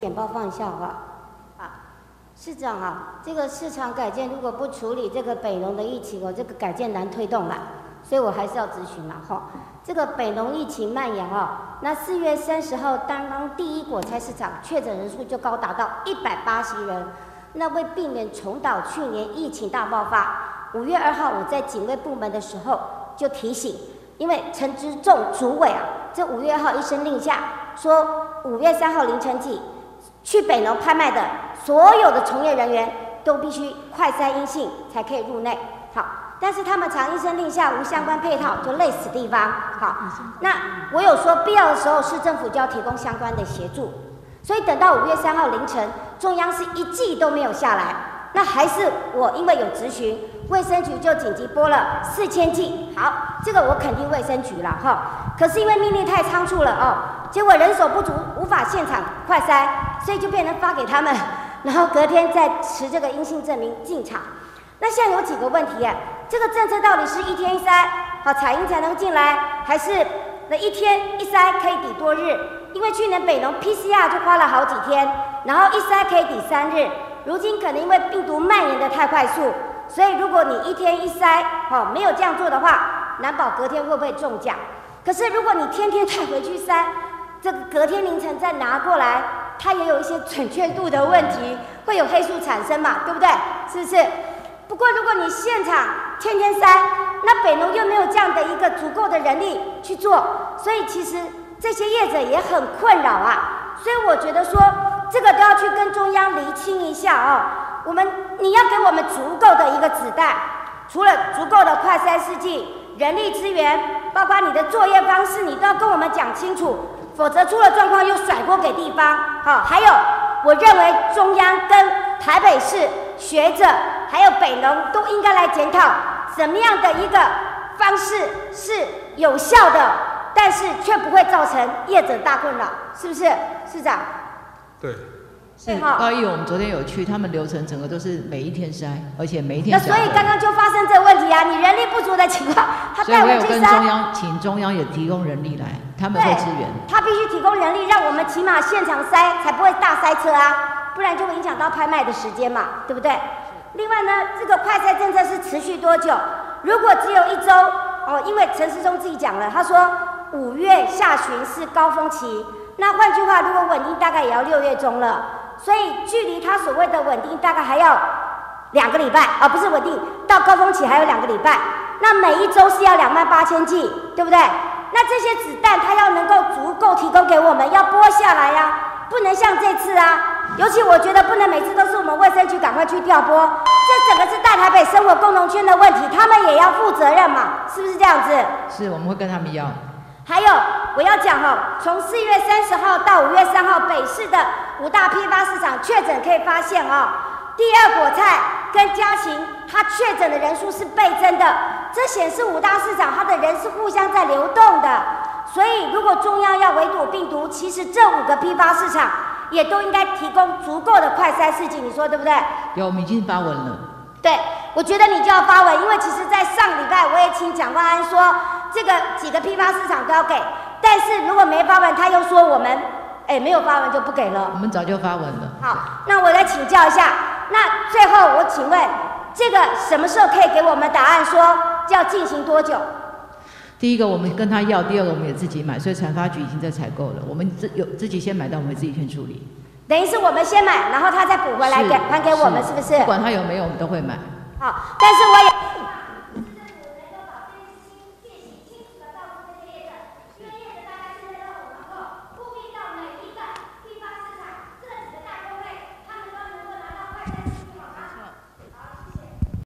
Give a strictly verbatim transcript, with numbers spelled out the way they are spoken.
简报放一下好不好？啊，市长啊，这个市场改建如果不处理这个北农的疫情哦，这个改建难推动啦，所以我还是要咨询啦哈。这个北农疫情蔓延哦，那四月三十号刚刚第一果菜市场确诊人数就高达到一百八十人，那为避免重蹈去年疫情大爆发，五月二号我在警卫部门的时候就提醒，因为陈之仲主委啊，这五月二号一声令下说，五月三号凌晨起。去北农拍卖的所有的从业人员都必须快筛阴性才可以入内。好，但是他们常一声令下无相关配套，就累死地方。好，那我有说必要的时候，市政府就要提供相关的协助。所以等到五月三号凌晨，中央是一剂都没有下来，那还是我因为有质询，卫生局就紧急拨了四千剂。好，这个我肯定卫生局了哈。可是因为命令太仓促了哦，结果人手不足，无法现场快筛。所以就变成发给他们，然后隔天再持这个阴性证明进场。那现在有几个问题耶？这个政策到底是一天一筛，好采阴才能进来，还是那一天一筛可以抵多日？因为去年北农 P C R 就花了好几天，然后一筛可以抵三日，如今可能因为病毒蔓延的太快速，所以如果你一天一筛，好没有这样做的话，难保隔天会不会中奖？可是如果你天天再回去筛，这个隔天凌晨再拿过来。它也有一些准确度的问题，会有黑数产生嘛，对不对？是不是？不过如果你现场天天筛，那北农又没有这样的一个足够的人力去做，所以其实这些业者也很困扰啊。所以我觉得说，这个都要去跟中央厘清一下哦。我们你要给我们足够的一个子弹，除了足够的快筛试剂、人力资源，包括你的作业方式，你都要跟我们讲清楚。否则出了状况又甩锅给地方，好，还有，我认为中央跟台北市学者还有北农都应该来检讨，怎么样的一个方式是有效的，但是却不会造成业者大困扰，是不是，市长？ 对。 是，高议员，我们昨天有去，他们流程整个都是每一天筛，而且每一天。 那所以刚刚就发生这个问题啊，你人力不足的情况，他带我去筛。 所以我有跟中央，请中央也提供人力来，他们会支援。 他必须提供人力，让我们起码现场筛，才不会大塞车啊，不然就会影响到拍卖的时间嘛，对不对？另外呢，这个快筛政策是持续多久？如果只有一周，哦，因为陈时中自己讲了，他说五月下旬是高峰期，那换句话，如果稳定，大概也要六月中了。所以距离他所谓的稳定大概还要两个礼拜啊，不是稳定到高峰期还有两个礼拜。那每一周是要两万八千剂，对不对？那这些子弹它要能够足够提供给我们，要拨下来呀、啊，不能像这次啊。尤其我觉得不能每次都是我们卫生局赶快去调拨，这整个是大台北生活共同圈的问题，他们也要负责任嘛，是不是这样子？ 是，我们会跟他们要。 还有我要讲哈、哦，从四月三十号到五月三号，北市的五大批发市场确诊可以发现哦，第二果菜跟家禽它确诊的人数是倍增的，这显示五大市场它的人是互相在流动的。所以如果中央要围堵病毒，其实这五个批发市场也都应该提供足够的快筛试剂，你说对不对？ 有，我们已经发文了。 对，我觉得你就要发文，因为其实在上礼拜我也请蒋万安说，这个几个批发市场都要给，但是如果没发文，他又说我们，哎，没有发文就不给了。 我们早就发文了。 好，那我来请教一下，那最后我请问，这个什么时候可以给我们答案说要进行多久？ 第一个我们跟他要，第二个我们也自己买，所以产发局已经在采购了，我们自有自己先买到，我们自己先处理。 等于是我们先买，然后他再补回来给还给我们，是不是？ 不管他有没有，我们都会买。 好，但是我也。